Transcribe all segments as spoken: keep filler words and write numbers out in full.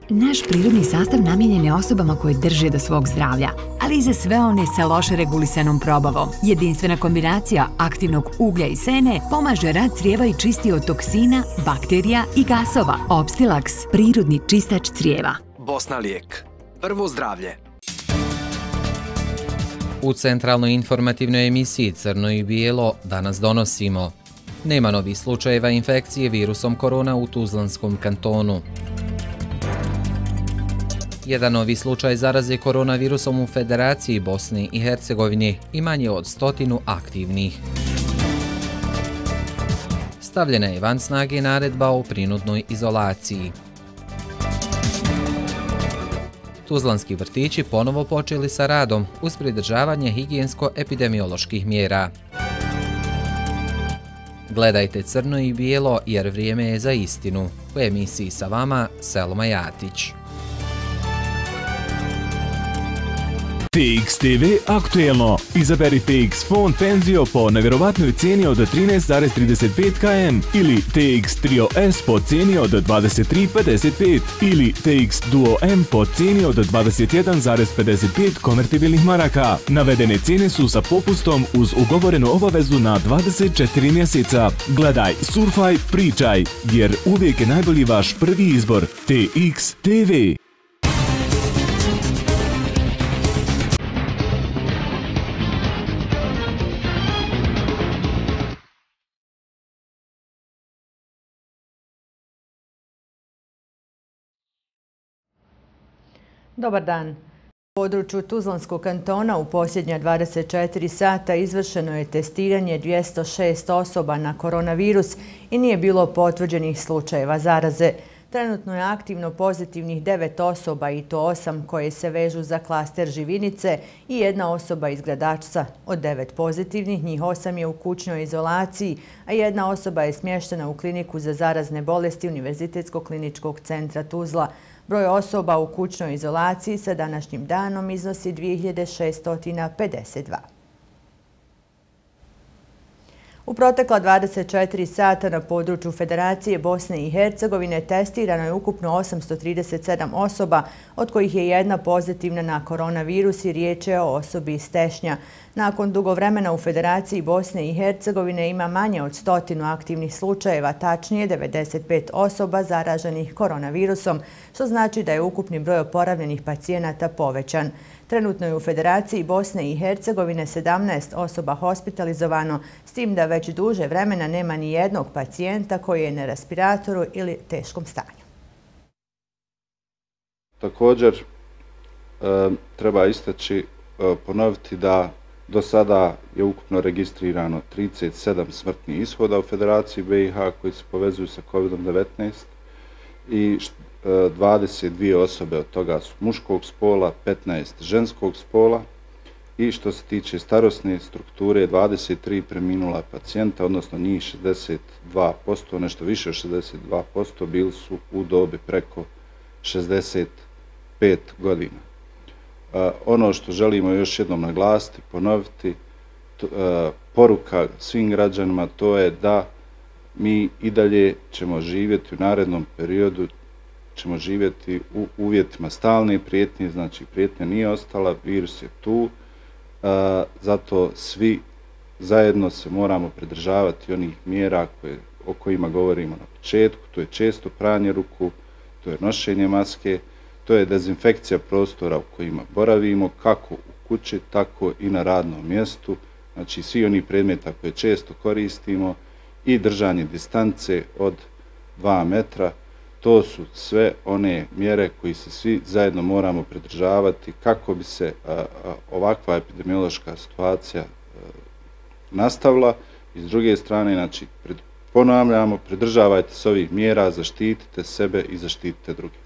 Naš prirodni sastav namijenjen je osobama koje drže do svog zdravlja, ali i za sve one sa loše regulisanom probavom. Jedinstvena kombinacija aktivnog uglja i sene pomaže rad crijeva i čisti od toksina, bakterija i gasova. Opstilax, prirodni čistač crijeva. Bosna lijek. Prvo zdravlje. U centralnoj informativnoj emisiji Crno i bijelo danas donosimo: nema novih slučajeva infekcije virusom korona u Tuzlanskom kantonu. Jedan novi slučaj zaraze koronavirusom u Federaciji Bosne i Hercegovine i manje od stotinu aktivnih. Stavljena je van snage naredba o prinudnoj izolaciji. Tuzlanski vrtići ponovo počeli sa radom uz pridržavanje higijensko-epidemioloških mjera. Gledajte Crno i bijelo jer vrijeme je za istinu. U emisiji sa vama Selma Jatić. T X T V aktuelno. Izaberi T X Phone Penzio po nevjerovatnoj cijeni od trinaest zarez trideset pet kilometara ili T X Trio S po cijeni od dvadeset tri zarez pedeset pet ili T X Duo M po cijeni od dvadeset jedan zarez pedeset pet konvertibilnih maraka. Navedene cijene su sa popustom uz ugovorenu obavezu na dvadeset četiri mjeseca. Gledaj, surfaj, pričaj, jer uvijek je najbolji vaš prvi izbor. T X T V. Dobar dan. U području Tuzlanskog kantona u posljednja dvadeset četiri sata izvršeno je testiranje dvjesto šest osoba na koronavirus i nije bilo potvrđenih slučajeva zaraze. Trenutno je aktivno pozitivnih devet osoba i to osam koje se vežu za klaster Živinice i jedna osoba iz Gradačca. Od devet pozitivnih, njih osam je u kućnoj izolaciji, a jedna osoba je smještena u kliniku za zarazne bolesti Univerzitetskog kliničkog centra Tuzla. Broj osoba u kućnoj izolaciji sa današnjim danom iznosi dvije hiljade šesto pedeset dva. U protekla dvadeset četiri sata na području Federacije Bosne i Hercegovine testirano je ukupno osamsto trideset sedam osoba, od kojih je jedna pozitivna na koronavirus i riječ je o osobi iz Tešnja. Nakon dugo vremena u Federaciji Bosne i Hercegovine ima manje od stotinu aktivnih slučajeva, tačnije devedeset pet osoba zaraženih koronavirusom, što znači da je ukupni broj oporavljenih pacijenata povećan. Trenutno je u Federaciji Bosne i Hercegovine sedamnaest osoba hospitalizovano, s tim da već duže vremena nema ni jednog pacijenta koji je na respiratoru ili teškom stanju. Također treba istaći, ponoviti da do sada je ukupno registrirano trideset sedam smrtnih ishoda u Federaciji B i H koji se povezuju sa kovid devetnaest i dvadeset dvije osobe od toga su muškog spola, petnaest ženskog spola i što se tiče starosne strukture dvadeset tri preminula pacijenta, odnosno njih šezdeset dva posto, nešto više od šezdeset dva posto bili su u dobi preko šezdeset pet godina. Ono što želimo još jednom naglasiti, ponoviti, poruka svim građanima to je da mi i dalje ćemo živjeti u narednom periodu, ćemo živjeti u uvjetima stalne prijetnje, znači prijetnja nije ostala, virus je tu, zato svi zajedno se moramo pridržavati onih mjera koje, o kojima govorimo na početku, to je često pranje ruku, to je nošenje maske, to je dezinfekcija prostora u kojima boravimo, kako u kući, tako i na radnom mjestu, znači svi oni predmeta koje često koristimo i držanje distance od dva metra. To su sve one mjere koji se svi zajedno moramo pridržavati kako bi se a, a, ovakva epidemiološka situacija a, nastavila. I s druge strane, znači, pred, ponavljamo, pridržavajte se ovih mjera, zaštitite sebe i zaštitite druge.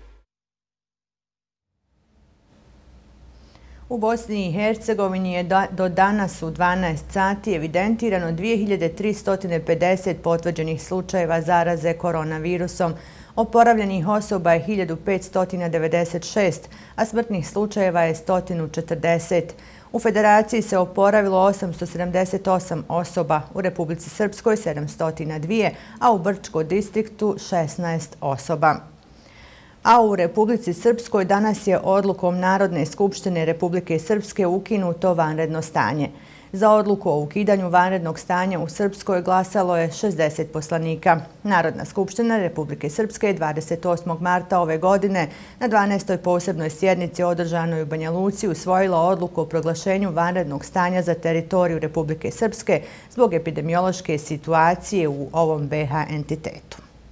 U Bosni i Hercegovini je do danas u dvanaest sati evidentirano dvije hiljade tristo pedeset potvrđenih slučajeva zaraze koronavirusom. Oporavljenih osoba je hiljadu petsto devedeset šest, a smrtnih slučajeva je sto četrdeset. U Federaciji se oporavilo osamsto sedamdeset osam osoba, u Republici Srpskoj sedamsto dva, a u Brčkom distriktu šesnaest osoba. A u Republici Srpskoj danas je odlukom Narodne skupštine Republike Srpske ukinuto vanredno stanje. Za odluku o ukidanju vanrednog stanja u Srpskoj glasalo je šezdeset poslanika. Narodna skupština Republike Srpske dvadeset osmog marta ove godine na dvanaestoj posebnoj sjednici održanoj u Banja Luci usvojila odluku o proglašenju vanrednog stanja za teritoriju Republike Srpske zbog epidemiološke situacije u ovom be ha entitetu.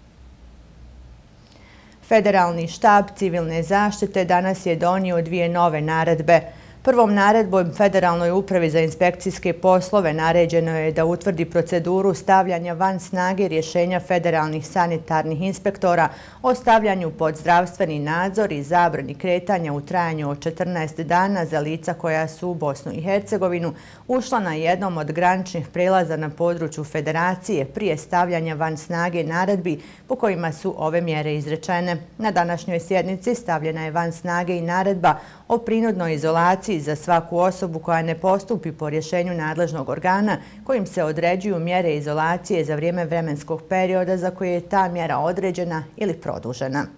Federalni štab civilne zaštite danas je donio dvije nove naredbe. Prvom naredbom Federalnoj upravi za inspekcijske poslove naređeno je da utvrdi proceduru stavljanja van snage rješenja federalnih sanitarnih inspektora o stavljanju pod zdravstveni nadzor i zabrani kretanja u trajanju od četrnaest dana za lica koja su u Bosnu i Hercegovinu ušla na jednom od graničnih prelaza na području Federacije prije stavljanja van snage naredbi po kojima su ove mjere izrečene. Na današnjoj sjednici stavljena je van snage i naredba o prinudnoj izolaciji za svaku osobu koja ne postupi po rješenju nadležnog organa kojim se određuju mjere izolacije za vrijeme vremenskog perioda za koje je ta mjera određena ili produžena.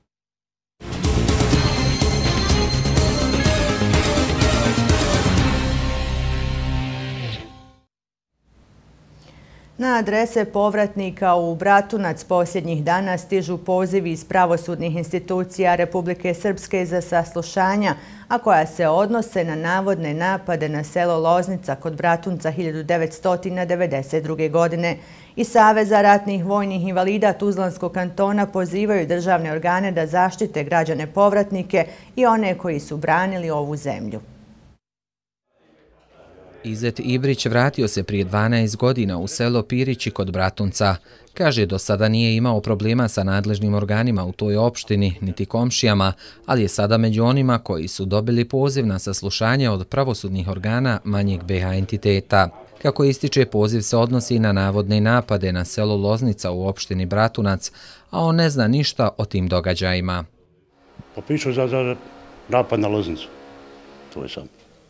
Na adrese povratnika u Bratunac posljednjih dana stižu pozivi iz pravosudnih institucija Republike Srpske za saslušanja, a koja se odnose na navodne napade na selo Loznica kod Bratunca hiljadu devetsto devedeset druge. godine. I Saveza ratnih vojnih invalida Tuzlanskog kantona pozivaju državne organe da zaštite građane povratnike i one koji su branili ovu zemlju. Izet Ibrić vratio se prije dvanaest godina u selo Pirići kod Bratunca. Kaže, do sada nije imao problema sa nadležnim organima u toj opštini, niti komšijama, ali je sada među onima koji su dobili poziv na saslušanje od pravosudnih organa manjeg be ha entiteta. Kako ističe, poziv se odnosi na navodne napade na selo Loznica u opštini Bratunac, a on ne zna ništa o tim događajima. Popišu za, za napad na Loznicu. To je sam.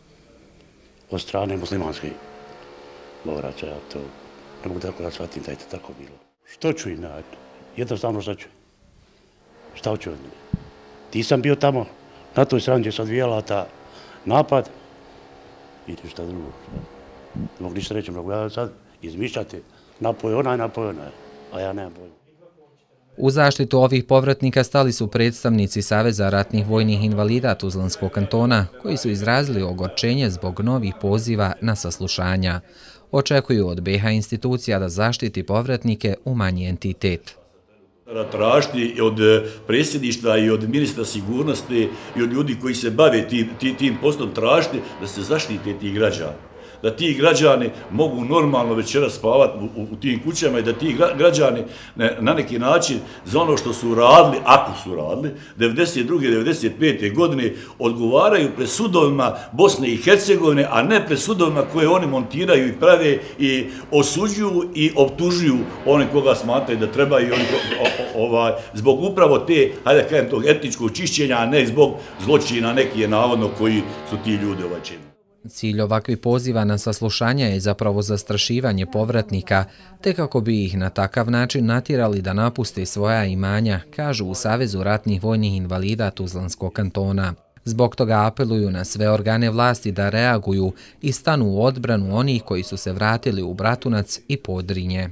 Od strane muslimanskih boraca, ja to ne mogu tako da shvatim da je to tako bilo. Što ću im naći? Jednostavno šta ću? Šta ću od njega? Ti sam bio tamo, na toj strani gdje se odvijala ta napad i ništa drugo. Ne mogu ništa reći, mogu ja sad izmišljati napoj onaj, napoj onaj, a ja nemam pojma. U zaštitu ovih povratnika stali su predstavnici Saveza ratnih vojnih invalida Tuzlanskog kantona, koji su izrazili ogorčenje zbog novih poziva na saslušanja. Očekuju od be ha institucija da zaštiti povratnike u manji entitet. Tražiti od predsjedništva i od ministra sigurnosti i od ljudi koji se bave tim, tim poslom tražiti da se zaštite tih građana. Da ti građani mogu normalno večeras spavati u, u, u tim kućama i da ti građani ne, na neki način za ono što su radili, ako su radili, devedeset druge devedeset pete godine odgovaraju pred sudovima Bosne i Hercegovine, a ne pred sudovima koje oni montiraju i prave i osuđuju i optužuju one koga smatraju da treba i oni o, o, ovaj, zbog upravo te, hajde da kažem, tog etničkog čišćenja, a ne zbog zločina neki je navodno koji su ti ljudi ovaj čini. Cilj ovakvih poziva na saslušanja je zapravo zastrašivanje povratnika, te kako bi ih na takav način natjerali da napuste svoja imanja, kažu u Savezu ratnih vojnih invalida Tuzlanskog kantona. Zbog toga apeluju na sve organe vlasti da reaguju i stanu u odbranu onih koji su se vratili u Bratunac i Podrinje.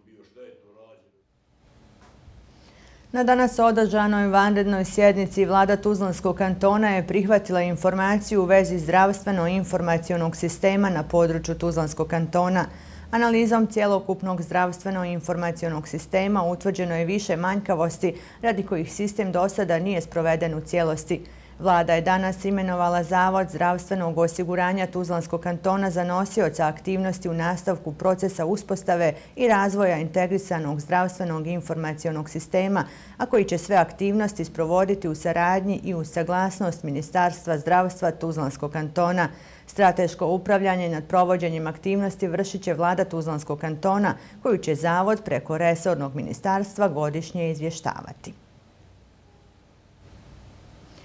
Na danas održanoj vanrednoj sjednici vlada Tuzlanskog kantona je prihvatila informaciju u vezi zdravstveno-informacionog sistema na području Tuzlanskog kantona. Analizom cjelokupnog zdravstveno-informacionog sistema utvrđeno je više manjkavosti radi kojih sistem do sada nije sproveden u cijelosti. Vlada je danas imenovala Zavod zdravstvenog osiguranja Tuzlanskog kantona za nosioca aktivnosti u nastavku procesa uspostave i razvoja integrisanog zdravstvenog informacionog sistema, a koji će sve aktivnosti sprovoditi u saradnji i uz saglasnost Ministarstva zdravstva Tuzlanskog kantona. Strateško upravljanje nad provođenjem aktivnosti vršit će vlada Tuzlanskog kantona, koju će Zavod preko resornog ministarstva godišnje izvještavati.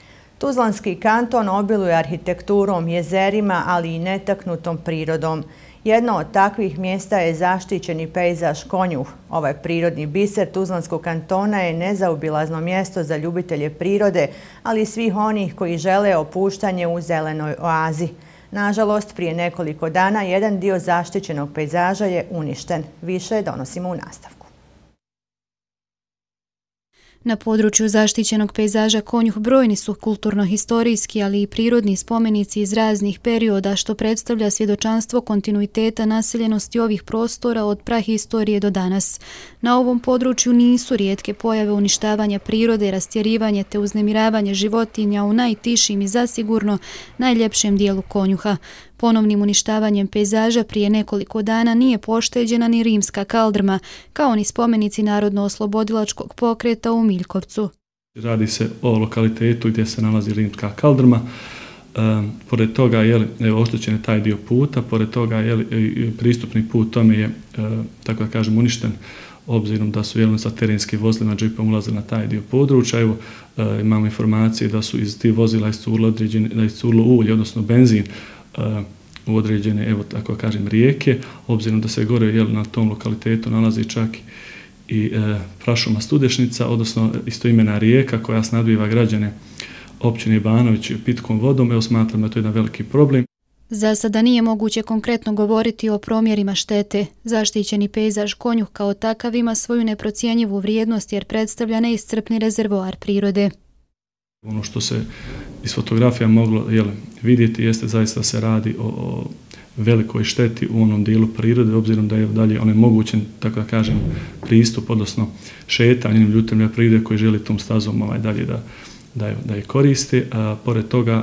Tuzlanski kanton obiluje arhitekturom, jezerima, ali i netaknutom prirodom. Jedno od takvih mjesta je zaštićeni pejzaž Konjuh. Ovaj prirodni biser Tuzlanskog kantona je nezaobilazno mjesto za ljubitelje prirode, ali i svih onih koji žele opuštanje u zelenoj oazi. Nažalost, prije nekoliko dana jedan dio zaštićenog pejzaža je uništen. Više donosimo u nastavku. Na području zaštićenog pejzaža Konjuh brojni su kulturno-historijski, ali i prirodni spomenici iz raznih perioda, što predstavlja svjedočanstvo kontinuiteta naseljenosti ovih prostora od prahistorije do danas. Na ovom području nisu rijetke pojave uništavanja prirode, rastjerivanje te uznemiravanje životinja u najtišim i zasigurno najljepšem dijelu Konjuha. Ponovnim uništavanjem pejzaža prije nekoliko dana nije pošteđena ni rimska kaldrma, kao ni spomenici Narodno-oslobodilačkog pokreta u Miljkovcu. Radi se o lokalitetu gdje se nalazi rimska kaldrma. E, pored toga je oštećen je taj dio puta, pored toga je pristupni put tome je, e, tako da kažem, uništen, obzirom da su jelom sa terenskim vozilima džipom ulazili na taj dio područja. Evo, e, imamo informacije da su iz tih vozila iscurilo ulje, odnosno benzin, u određene, evo tako kažem, rijeke, obzirom da se gore jel, na tom lokalitetu nalazi čak i e, prašuma Studešnica, odnosno istoimena rijeka koja snabdijeva građane općine Banović pitkom vodom. Evo, smatram da je to jedan veliki problem. Za sada nije moguće konkretno govoriti o promjerima štete. Zaštićeni pejzaž Konjuh kao takav ima svoju neprocjenjivu vrijednost jer predstavlja neiscrpni rezervoar prirode. Ono što se iz fotografija moglo jel, vidjeti jeste zaista se radi o, o velikoj šteti u onom dijelu prirode, obzirom da je dalje onemogućen, tako da kažem, pristup, odnosno šetanje ljubiteljima prirode koji želi tom stazom ovaj, dalje da, da, je, da je koriste. A pored toga,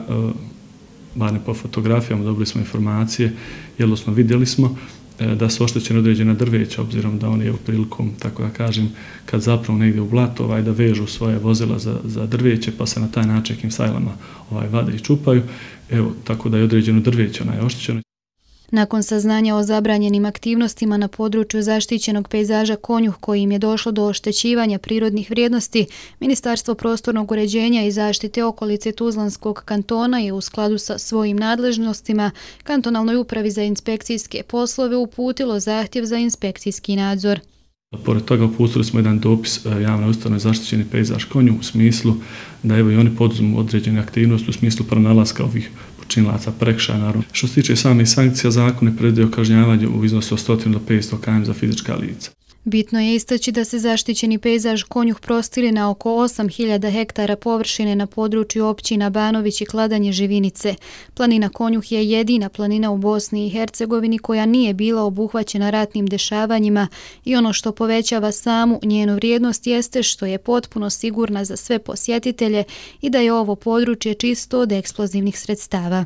barem po fotografijama dobili smo informacije, odnosno vidjeli smo da su oštećene određena drveća, obzirom da oni je u prilikom, tako da kažem, kad zapravo negdje u blato, ovaj, da vežu svoje vozila za, za drveće, pa se na taj način kim sajlama ovaj, vade i čupaju. Evo, tako da je određeno drveće, ona je oštećeno. Nakon saznanja o zabranjenim aktivnostima na području zaštićenog pejzaža Konjuh kojim je došlo do oštećivanja prirodnih vrijednosti, Ministarstvo prostornog uređenja i zaštite okolice Tuzlanskog kantona je u skladu sa svojim nadležnostima Kantonalnoj upravi za inspekcijske poslove uputilo zahtjev za inspekcijski nadzor. Pored toga uputili smo jedan dopis javne ustanove zaštićeni pejzaž Konjuh u smislu da evo i oni poduzmu određene aktivnosti u smislu pronalaska ovih počinilaca prekršaja, naravno. Što se tiče samih sankcija, zakon je predvidio kažnjavanje u iznosu od sto do petsto kazna za fizička lica. Bitno je istaći da se zaštićeni pejzaž Konjuh prostire na oko osam hiljada hektara površine na području općina Banović i Kladanje Živinice. Planina Konjuh je jedina planina u Bosni i Hercegovini koja nije bila obuhvaćena ratnim dešavanjima i ono što povećava samu njenu vrijednost jeste što je potpuno sigurna za sve posjetitelje i da je ovo područje čisto od eksplozivnih sredstava.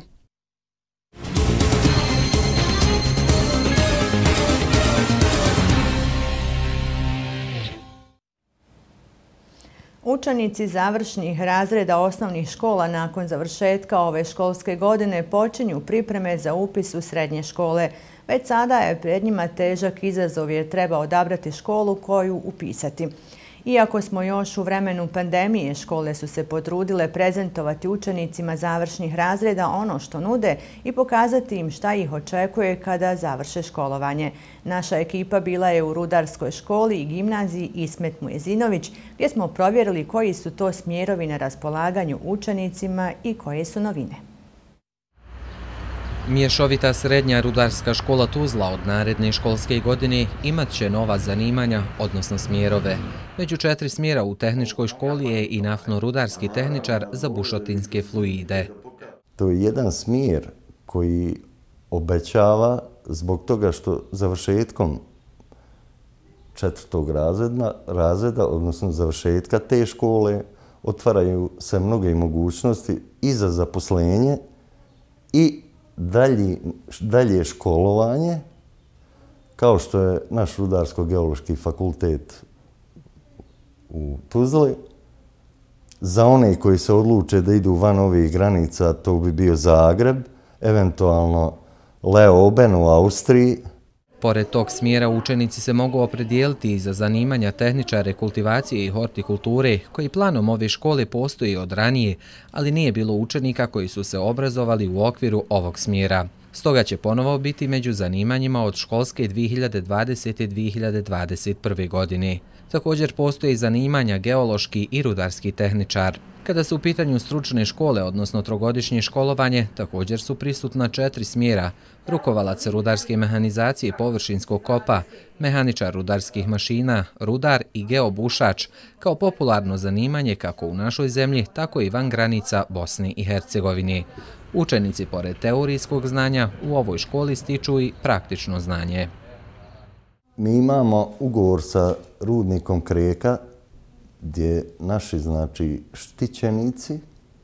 Učenici završnih razreda osnovnih škola nakon završetka ove školske godine počinju pripreme za upis u srednje škole. Već sada je pred njima težak izazov jer treba odabrati školu koju upisati. Iako smo još u vremenu pandemije, škole su se potrudile prezentovati učenicima završnih razreda ono što nude i pokazati im šta ih očekuje kada završe školovanje. Naša ekipa bila je u Rudarskoj školi i gimnaziji Ismet Mujezinović, gdje smo provjerili koji su to smjerovi na raspolaganju učenicima i koje su novine. Mješovita srednja rudarska škola Tuzla od naredne školske godine imat će nova zanimanja, odnosno smjerove. Među četiri smjera u tehničkoj školi je i naftno-rudarski tehničar za bušotinske fluide. To je jedan smjer koji obećava zbog toga što završetkom četvrtog razreda, razreda, odnosno završetka te škole, otvaraju se mnoge mogućnosti i za zaposlenje i Dalje, dalje školovanje, kao što je naš Rudarsko-geološki fakultet u Tuzli. Za one koji se odluče da idu van ovih granica, to bi bio Zagreb, eventualno Leoben u Austriji. Pored tog smjera učenici se mogu opredijeliti i za zanimanja tehničare kultivacije i hortikulture, koji planom ove škole postoji od ranije, ali nije bilo učenika koji su se obrazovali u okviru ovog smjera. Stoga će ponovo biti među zanimanjima od školske dvije hiljade dvadesete. dvije hiljade dvadeset prve. godine. Također postoje zanimanja geološki i rudarski tehničar. Kada su u pitanju stručne škole, odnosno trogodišnje školovanje, također su prisutna četiri smjera: rukovalac rudarske mehanizacije i površinskog kopa, mehaničar rudarskih mašina, rudar i geobušač, kao popularno zanimanje kako u našoj zemlji, tako i van granica Bosne i Hercegovine. Učenici, pored teorijskog znanja, u ovoj školi stiču i praktično znanje. Mi imamo ugovor sa rudnikom Kreka, gdje naši, znači, štićenici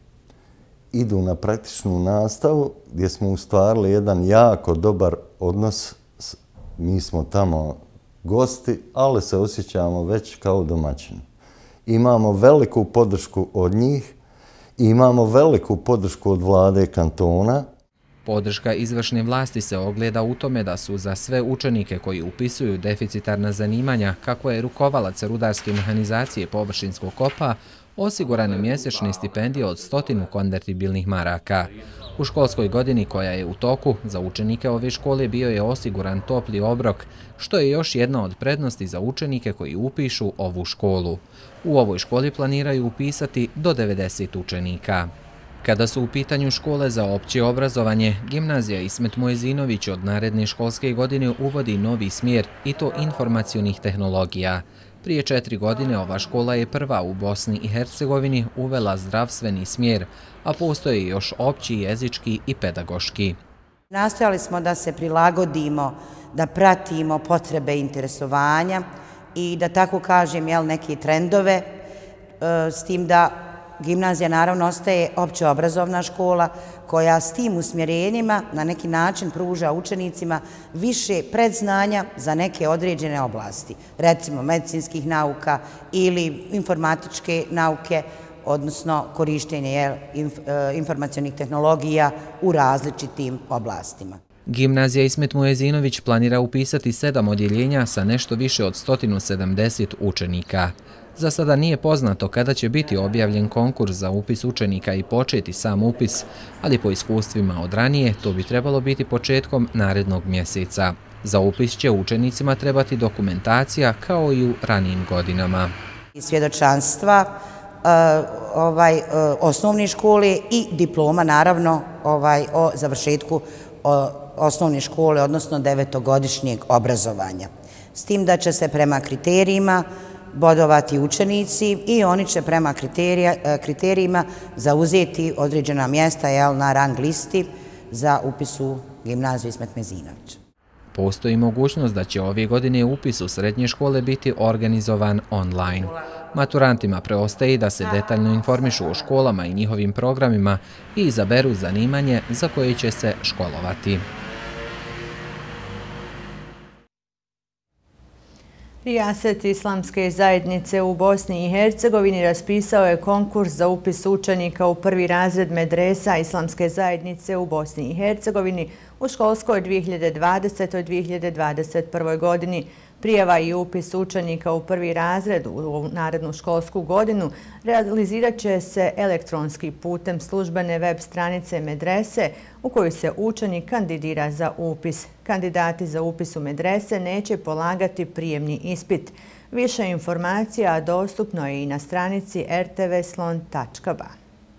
idu na praktičnu nastavu, gdje smo ustvarili jedan jako dobar odnos. Mi smo tamo gosti, ali se osjećamo već kao domaćini. Imamo veliku podršku od njih, imamo veliku podršku od vlade kantona. Podrška izvršne vlasti se ogleda u tome da su za sve učenike koji upisuju deficitarna zanimanja, kako je rukovalac rudarske mehanizacije površinskog kopa, osigurane mjesečne stipendije od stotinu konvertibilnih maraka. U školskoj godini koja je u toku, za učenike ove škole bio je osiguran topli obrok, što je još jedna od prednosti za učenike koji upišu ovu školu. U ovoj školi planiraju upisati do devedeset učenika. Kada su u pitanju škole za opće obrazovanje, gimnazija Ismet Muezinović od naredne školske godine uvodi novi smjer, i to informacionih tehnologija. Prije četiri godine ova škola je prva u Bosni i Hercegovini uvela zdravstveni smjer, a postoje još opći, jezički i pedagoški. Nastojali smo da se prilagodimo, da pratimo potrebe interesovanja i da tako kažem jel, neke trendove, s tim da gimnazija naravno ostaje općeobrazovna škola koja s tim usmjerenjima na neki način pruža učenicima više predznanja za neke određene oblasti, recimo medicinskih nauka ili informatičke nauke, odnosno korištenje informacionih tehnologija u različitim oblastima. Gimnazija Ismet Muezinović planira upisati sedam odjeljenja sa nešto više od sto sedamdeset učenika. Za sada nije poznato kada će biti objavljen konkurs za upis učenika i početi sam upis, ali po iskustvima od ranije to bi trebalo biti početkom narednog mjeseca. Za upis će učenicima trebati dokumentacija kao i u ranijim godinama. Svjedočanstva ovaj, osnovne škole i diploma naravno ovaj, o završetku osnovne škole, odnosno devetogodišnjeg obrazovanja. S tim da će se prema kriterijima bodovati učenici i oni će prema kriterijima zauzeti određena mjesta jel, na rang listi za upis u gimnaziju Ismet Muezinović. Postoji mogućnost da će ove godine upis u srednje škole biti organizovan online. Maturantima preostaje da se detaljno informišu o školama i njihovim programima i izaberu zanimanje za koje će se školovati. Rijaset Islamske zajednice u Bosni i Hercegovini raspisao je konkurs za upis učenika u prvi razred medresa Islamske zajednice u Bosni i Hercegovini u školskoj dvije hiljade dvadesete. dvije hiljade dvadeset prve. godini. Prijava i upis učenika u prvi razred u narednu školsku godinu realizirat će se elektronski putem službene web stranice medrese u kojoj se učenik kandidira za upis. Kandidati za upis u medrese neće polagati prijemni ispit. Više informacija dostupno je i na stranici er te ve slon tačka ba.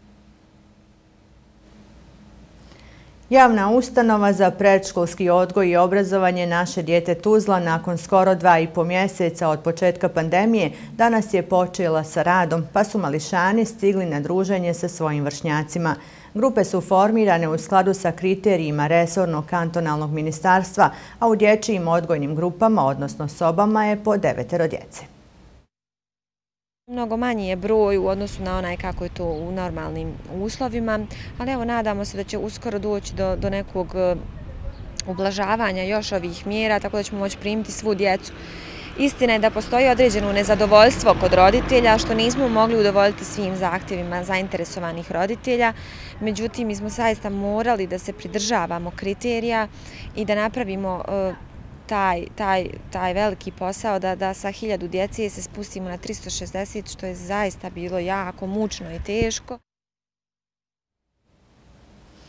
Javna ustanova za predškolski odgoj i obrazovanje Naše dijete Tuzla nakon skoro dva i po mjeseca od početka pandemije danas je počela sa radom, pa su mališani stigli na druženje sa svojim vršnjacima. Grupe su formirane u skladu sa kriterijima resornog kantonalnog ministarstva, a u dječjim odgojnim grupama, odnosno sobama, je po devetero djece. Mnogo manji je broj u odnosu na onaj kako je to u normalnim uslovima, ali evo nadamo se da će uskoro doći do, do nekog ublažavanja još ovih mjera, tako da ćemo moći primiti svu djecu. Istina je da postoji određeno nezadovoljstvo kod roditelja što nismo mogli udovoljiti svim zahtjevima zainteresovanih roditelja, međutim mi smo zaista morali da se pridržavamo kriterija i da napravimo Taj, taj, taj veliki posao da, da sa hiljadu djece se spustimo na tristo šezdeset, što je zaista bilo jako mučno i teško.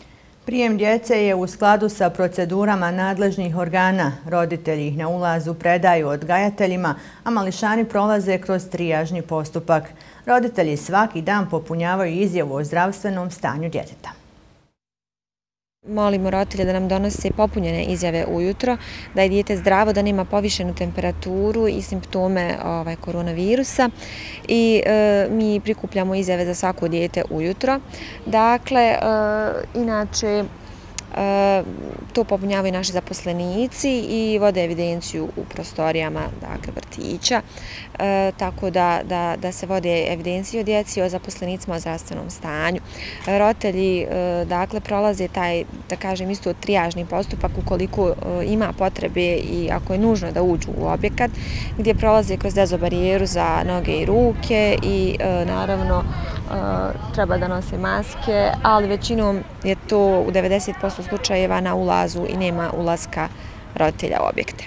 Prijem djece je u skladu sa procedurama nadležnih organa. Roditelji ih na ulazu predaju odgajateljima, a mališani prolaze kroz trijažni postupak. Roditelji svaki dan popunjavaju izjavu o zdravstvenom stanju djeteta. Molimo roditelje da nam donose popunjene izjave ujutro, da je dijete zdravo, da nema povišenu temperaturu i simptome ovaj, koronavirusa i e, mi prikupljamo izjave za svako dijete ujutro. Dakle, e, inače, E, to popunjavaju naši zaposlenici i vode evidenciju u prostorijama, dakle, vrtića, e, tako da, da, da se vode evidencije o djeci, o zaposlenicima, o zdravstvenom stanju. Roditelji, e, dakle, prolaze taj, da kažem, isto trijažni postupak ukoliko e, ima potrebe i ako je nužno da uđu u objekat, gdje prolaze kroz dezobarijeru za noge i ruke i, e, naravno, treba da nose maske, ali većinom je to u devedeset posto slučajeva na ulazu i nema ulaska roditelja u objekte.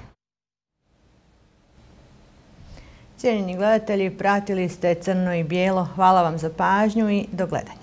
Cijenjeni gledatelji, pratili ste Crno i bijelo. Hvala vam za pažnju i do gledanja.